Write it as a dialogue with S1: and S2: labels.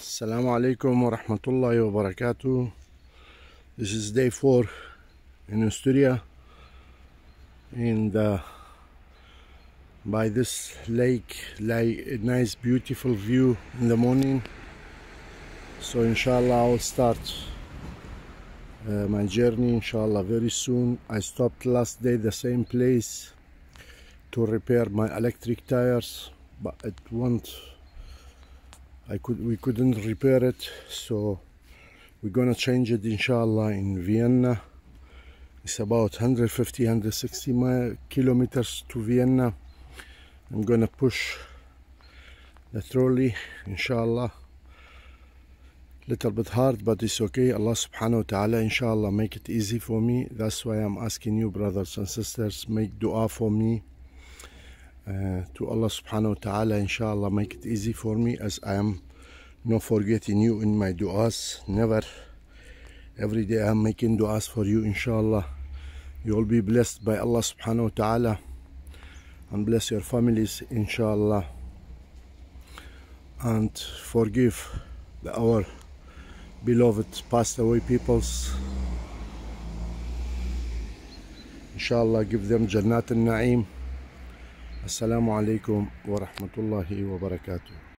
S1: Assalamu alaikum wa rahmatullahi wa barakatuh. This is day 4 in Asturia, and by this lake, a nice beautiful view in the morning. So inshallah I'll start my journey inshallah very soon. I stopped last day the same place to repair my electric tires, but it won't, we couldn't repair it, so we're gonna change it inshallah in Vienna. It's about 150-160 kilometers to Vienna. I'm gonna push the trolley inshallah. Little bit hard, but it's okay. Allah subhanahu wa ta'ala inshallah make it easy for me. That's why I'm asking you, brothers and sisters, make dua for me to Allah subhanahu wa ta'ala inshallah make it easy for me, as I am not forgetting you in my du'as. Never. Every day I'm making du'as for you inshallah. You will be blessed by Allah subhanahu wa ta'ala and bless your families inshallah, and forgive our beloved passed away peoples inshallah. Give them Jannat al-Na'im. Assalamu alaikum wa rahmatullahi wa barakatuh.